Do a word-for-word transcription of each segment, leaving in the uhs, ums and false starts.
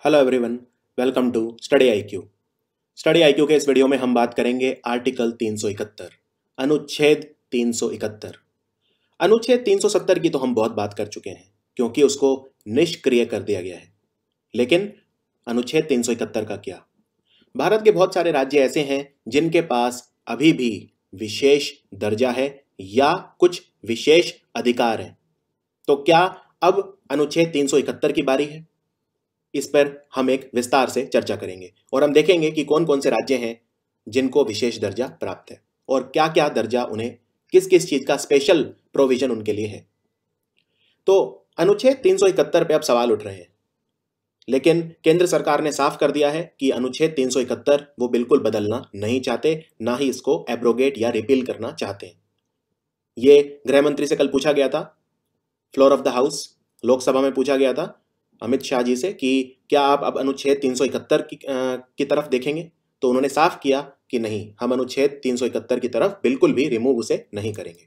Hello everyone, welcome to study I Q. Study I Q के इस video में हम बात करेंगे आर्टिकल तीन सौ इकहत्तर, अनुच्छेद तीन सौ इकहत्तर। अनुच्छेद तीन सौ सत्तर की तो हम बहुत बात कर चुके हैं क्योंकि उसको निष्क्रिय कर दिया गया है। लेकिन अनुच्छेद तीन सौ इकहत्तर का क्या? भारत के बहुत सारे राज्य ऐसे हैं जिनके पास अभी भी विशेष दर्जा है या कुछ विशेष अधिकार है। तो क्या अब अनुच्छेद तीन सौ इकहत्तर की बारी है? इस पर हम एक विस्तार से चर्चा करेंगे और हम देखेंगे कि कौन कौन से राज्य हैं जिनको विशेष दर्जा प्राप्त है और क्या क्या दर्जा उन्हें, किस किस चीज का स्पेशल प्रोविजन उनके लिए है। तो अनुच्छेद तीन सौ इकहत्तर पे अब सवाल उठ रहे हैं, लेकिन केंद्र सरकार ने साफ कर दिया है कि अनुच्छेद तीन सौ इकहत्तर वो बिल्कुल बदलना नहीं चाहते, ना ही इसको एब्रोगेट या रिपील करना चाहते हैं। ये गृह मंत्री से कल पूछा गया था, floor of the house, Lok Sabha में पूछा गया था अमित शाह जी से कि क्या आप अब अनुच्छेद तीन सौ इकहत्तर की, की तरफ देखेंगे? तो उन्होंने साफ किया कि नहीं, हम अनुच्छेद तीन सौ इकहत्तर की तरफ बिल्कुल भी रिमूव उसे नहीं करेंगे।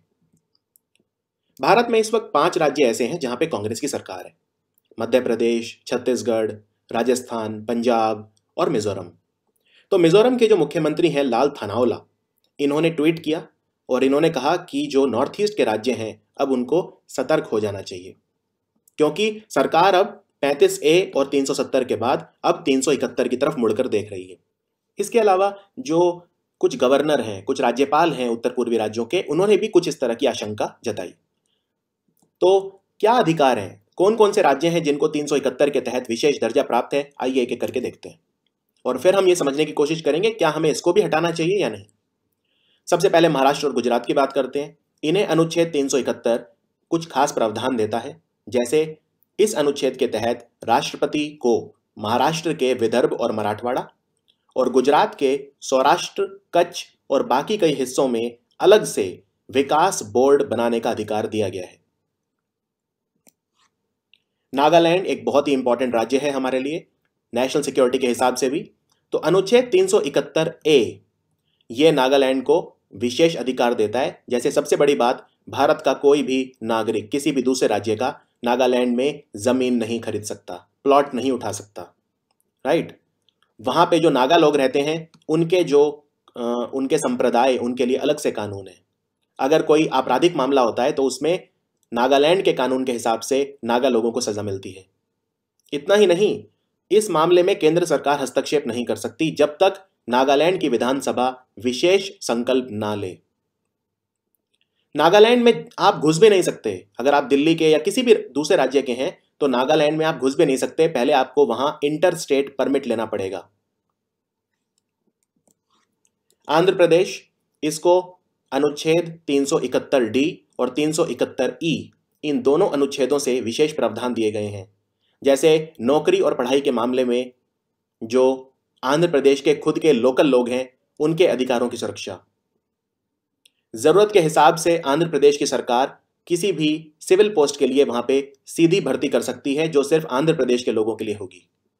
भारत में इस वक्त पांच राज्य ऐसे हैं जहां पे कांग्रेस की सरकार है: मध्य प्रदेश, छत्तीसगढ़, राजस्थान, पंजाब और मिजोरम। तो मिजोरम के जो मुख्यमंत्री हैं लाल थनौला, इन्होंने ट्वीट किया और इन्होंने कहा कि जो नॉर्थ ईस्ट के राज्य हैं अब उनको सतर्क हो जाना चाहिए, क्योंकि सरकार अब पैंतीस ए और तीन सौ सत्तर के बाद अब तीन सौ इकहत्तर की तरफ मुड़कर देख रही है। इसके अलावा जो कुछ गवर्नर हैं, कुछ राज्यपाल हैं उत्तर पूर्वी राज्यों के, उन्होंने भी कुछ इस तरह की आशंका जताई। तो क्या अधिकार हैं, कौन कौन से राज्य हैं जिनको तीन सौ इकहत्तर के तहत विशेष दर्जा प्राप्त है? आइए एक एक करके देखते हैं और फिर हम ये समझने की कोशिश करेंगे क्या हमें इसको भी हटाना चाहिए या नहीं। सबसे पहले महाराष्ट्र और गुजरात की बात करते हैं। इन्हें अनुच्छेद तीन सौ इकहत्तर कुछ खास प्रावधान देता है, जैसे इस अनुच्छेद के तहत राष्ट्रपति को महाराष्ट्र के विदर्भ और मराठवाड़ा और गुजरात के सौराष्ट्र, कच्छ और बाकी कई हिस्सों में अलग से विकास बोर्ड बनाने का अधिकार दिया गया है। नागालैंड एक बहुत ही इंपॉर्टेंट राज्य है हमारे लिए, नेशनल सिक्योरिटी के हिसाब से भी। तो अनुच्छेद तीन सौ इकहत्तर ए ये नागालैंड को विशेष अधिकार देता है। जैसे सबसे बड़ी बात, भारत का कोई भी नागरिक किसी भी दूसरे राज्य का नागालैंड में जमीन नहीं खरीद सकता, प्लॉट नहीं उठा सकता, राइट। वहां पे जो नागा लोग रहते हैं उनके जो आ, उनके संप्रदाय, उनके लिए अलग से कानून है। अगर कोई आपराधिक मामला होता है तो उसमें नागालैंड के कानून के हिसाब से नागा लोगों को सजा मिलती है। इतना ही नहीं, इस मामले में केंद्र सरकार हस्तक्षेप नहीं कर सकती जब तक नागालैंड की विधानसभा विशेष संकल्प ना ले। नागालैंड में आप घुस भी नहीं सकते। अगर आप दिल्ली के या किसी भी दूसरे राज्य के हैं तो नागालैंड में आप घुस भी नहीं सकते, पहले आपको वहां इंटर स्टेट परमिट लेना पड़ेगा। आंध्र प्रदेश, इसको अनुच्छेद तीन सौ इकहत्तर डी और तीन सौ इकहत्तर ई, इन दोनों अनुच्छेदों से विशेष प्रावधान दिए गए हैं। जैसे नौकरी और पढ़ाई के मामले में जो आंध्र प्रदेश के खुद के लोकल लोग हैं उनके अधिकारों की सुरक्षा। जरूरत के हिसाब से आंध्र प्रदेश की सरकार किसी भी सिविल पोस्ट के लिए वहां पे सीधी भर्ती कर सकती है जो सिर्फ आंध्र प्रदेश के लोगों के लिए होगी।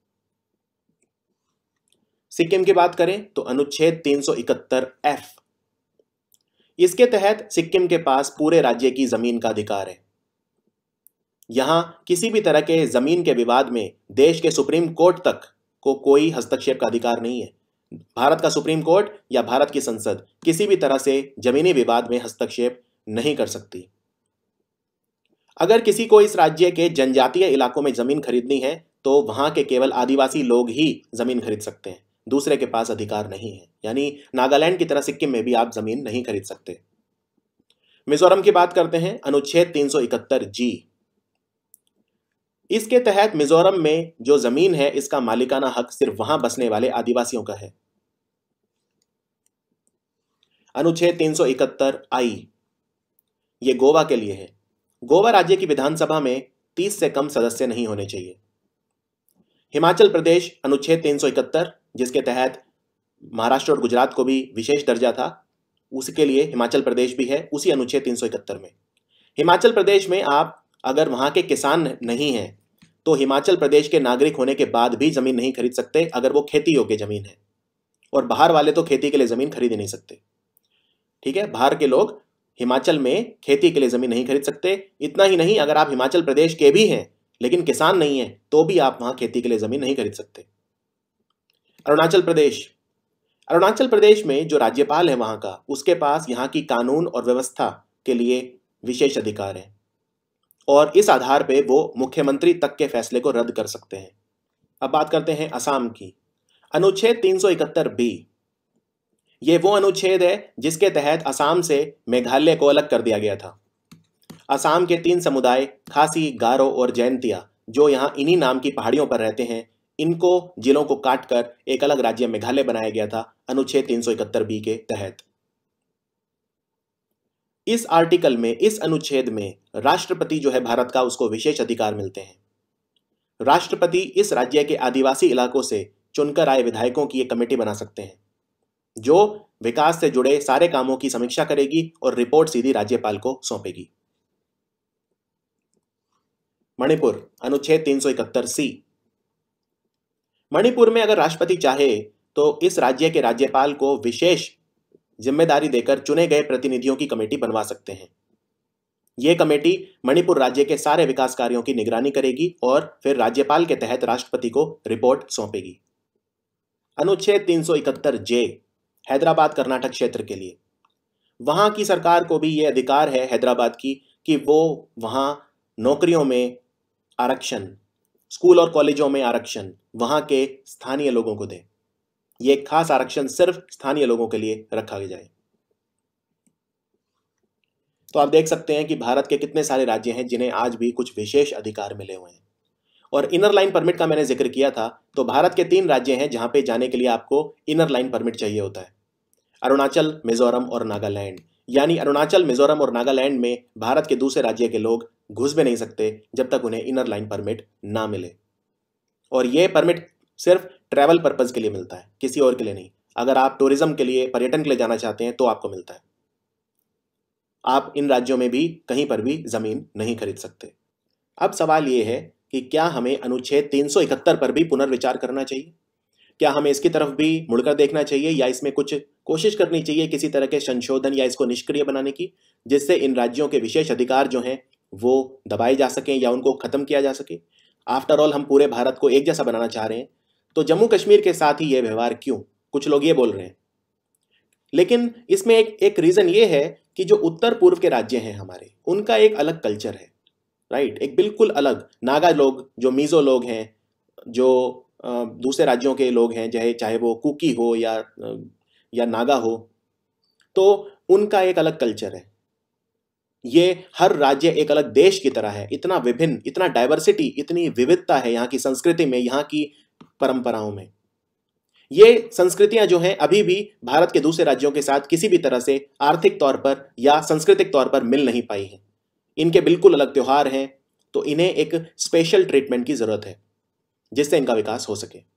सिक्किम की बात करें तो अनुच्छेद तीन सौ इकहत्तर एफ, इसके तहत सिक्किम के पास पूरे राज्य की जमीन का अधिकार है। यहां किसी भी तरह के जमीन के विवाद में देश के सुप्रीम कोर्ट तक को कोई हस्तक्षेप का अधिकार नहीं है। भारत का सुप्रीम कोर्ट या भारत की संसद किसी भी तरह से जमीनी विवाद में हस्तक्षेप नहीं कर सकती। अगर किसी को इस राज्य के जनजातीय इलाकों में जमीन खरीदनी है तो वहां के केवल आदिवासी लोग ही जमीन खरीद सकते हैं, दूसरे के पास अधिकार नहीं है। यानी नागालैंड की तरह सिक्किम में भी आप जमीन नहीं खरीद सकते। मिजोरम की बात करते हैं, अनुच्छेद तीन सौ इकहत्तर जी, इसके तहत मिजोरम में जो जमीन है इसका मालिकाना हक सिर्फ वहां बसने वाले आदिवासियों का है। अनुच्छेद तीन सौ इकहत्तर आई, ये गोवा के लिए है। गोवा राज्य की विधानसभा में तीस से कम सदस्य नहीं होने चाहिए। हिमाचल प्रदेश, अनुच्छेद तीन सौ इकहत्तर, जिसके तहत महाराष्ट्र और गुजरात को भी विशेष दर्जा था, उसके लिए हिमाचल प्रदेश भी है उसी अनुच्छेद तीन सौ इकहत्तर में। हिमाचल प्रदेश में आप अगर वहां के किसान नहीं हैं तो हिमाचल प्रदेश के नागरिक होने के बाद भी जमीन नहीं खरीद सकते अगर वो खेती योग्य जमीन है, और बाहर वाले तो खेती के लिए जमीन खरीद ही नहीं सकते। ठीक है, बाहर के लोग हिमाचल में खेती के लिए जमीन नहीं खरीद सकते। इतना ही नहीं, अगर आप हिमाचल प्रदेश के भी हैं लेकिन किसान नहीं है तो भी आप वहां खेती के लिए जमीन नहीं खरीद सकते। अरुणाचल प्रदेश अरुणाचल प्रदेश में जो राज्यपाल है वहां का, उसके पास यहाँ की कानून और व्यवस्था के लिए विशेष अधिकार है और इस आधार पे वो मुख्यमंत्री तक के फैसले को रद्द कर सकते हैं। अब बात करते हैं असम की। अनुच्छेद तीन सौ इकहत्तर बी, ये वो अनुच्छेद है जिसके तहत असम से मेघालय को अलग कर दिया गया था। असम के तीन समुदाय खासी, गारो और जैंतिया, जो यहाँ इन्हीं नाम की पहाड़ियों पर रहते हैं, इनको जिलों को काटकर एक अलग राज्य मेघालय बनाया गया था अनुच्छेद तीन सौ इकहत्तर बी के तहत। इस आर्टिकल में, इस अनुच्छेद में राष्ट्रपति जो है भारत का, उसको विशेष अधिकार मिलते हैं। राष्ट्रपति इस राज्य के आदिवासी इलाकों से चुनकर आए विधायकों की एक कमेटी बना सकते हैं जो विकास से जुड़े सारे कामों की समीक्षा करेगी और रिपोर्ट सीधी राज्यपाल को सौंपेगी। मणिपुर, अनुच्छेद तीन सौ इकहत्तर सी। मणिपुर में अगर राष्ट्रपति चाहे तो इस राज्य के राज्यपाल को विशेष जिम्मेदारी देकर चुने गए प्रतिनिधियों की कमेटी बनवा सकते हैं। यह कमेटी मणिपुर राज्य के सारे विकास कार्यों की निगरानी करेगी और फिर राज्यपाल के तहत राष्ट्रपति को रिपोर्ट सौंपेगी। अनुच्छेद तीन सौ इकहत्तर जे, हैदराबाद कर्नाटक क्षेत्र के लिए। वहां की सरकार को भी यह अधिकार है हैदराबाद की कि वो वहां नौकरियों में आरक्षण, स्कूल और कॉलेजों में आरक्षण वहां के स्थानीय लोगों को दे। ये खास आरक्षण सिर्फ स्थानीय लोगों के लिए रखा जाए। तो आप देख सकते हैं कि भारत के कितने सारे राज्य हैं जिन्हें आज भी कुछ विशेष अधिकार मिले हुए हैं। और इनर लाइन परमिट का मैंने जिक्र किया था, तो भारत के तीन राज्य हैं जहां पे जाने के लिए आपको इनर लाइन परमिट चाहिए होता है। अरुणाचल, मिजोरम और नागालैंड। यानी अरुणाचल, मिजोरम और नागालैंड में भारत के दूसरे राज्य के लोग घुस भी नहीं सकते जब तक उन्हें इनर लाइन परमिट ना मिले। और यह परमिट सिर्फ ट्रैवल पर्पज के लिए मिलता है, किसी और के लिए नहीं। अगर आप टूरिज्म के लिए, पर्यटन के लिए जाना चाहते हैं तो आपको मिलता है। आप इन राज्यों में भी कहीं पर भी जमीन नहीं खरीद सकते। अब सवाल यह है कि क्या हमें अनुच्छेद तीन सौ इकहत्तर पर भी पुनर्विचार करना चाहिए? क्या हमें इसकी तरफ भी मुड़कर देखना चाहिए या इसमें कुछ कोशिश करनी चाहिए किसी तरह के संशोधन या इसको निष्क्रिय बनाने की, जिससे इन राज्यों के विशेष अधिकार जो हैं वो दबाए जा सकें या उनको खत्म किया जा सके? आफ्टर ऑल हम पूरे भारत को एक जैसा बनाना चाह रहे हैं, तो जम्मू कश्मीर के साथ ही यह व्यवहार क्यों? कुछ लोग ये बोल रहे हैं। लेकिन इसमें एक एक रीजन ये है कि जो उत्तर पूर्व के राज्य हैं हमारे, उनका एक अलग कल्चर है, राइट? एक बिल्कुल अलग। नागा लोग, जो मिजो लोग हैं, जो दूसरे राज्यों के लोग हैं, चाहे चाहे वो कुकी हो या या नागा हो, तो उनका एक अलग कल्चर है। ये हर राज्य एक अलग देश की तरह है। इतना विभिन्न, इतना डाइवर्सिटी, इतनी विविधता है यहाँ की संस्कृति में, यहाँ की परंपराओं में। ये संस्कृतियां जो हैं अभी भी भारत के दूसरे राज्यों के साथ किसी भी तरह से आर्थिक तौर पर या सांस्कृतिक तौर पर मिल नहीं पाई हैं। इनके बिल्कुल अलग त्योहार हैं, तो इन्हें एक स्पेशल ट्रीटमेंट की जरूरत है जिससे इनका विकास हो सके।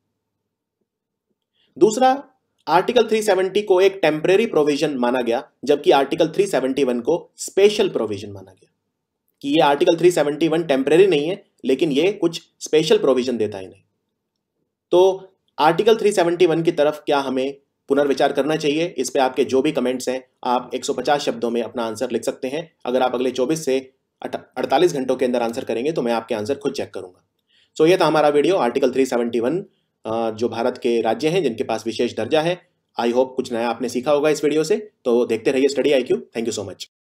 दूसरा, आर्टिकल तीन सौ सत्तर को एक टेम्परेरी प्रोविजन माना गया, जबकि आर्टिकल तीन सौ इकहत्तर को स्पेशल प्रोविजन माना गया कि ये आर्टिकल तीन सौ इकहत्तर टेम्परेरी नहीं है, लेकिन ये कुछ स्पेशल प्रोविजन देता है इन्हें। तो आर्टिकल तीन सौ इकहत्तर की तरफ क्या हमें पुनर्विचार करना चाहिए? इस पे आपके जो भी कमेंट्स हैं, आप एक सौ पचास शब्दों में अपना आंसर लिख सकते हैं। अगर आप अगले चौबीस से अड़तालीस घंटों के अंदर आंसर करेंगे तो मैं आपके आंसर खुद चेक करूंगा। सो ये था हमारा वीडियो, आर्टिकल तीन सौ इकहत्तर, जो भारत के राज्य हैं जिनके पास विशेष दर्जा है। आई होप कुछ नया आपने सीखा होगा इस वीडियो से। तो देखते रहिए study I Q. Thank you so much.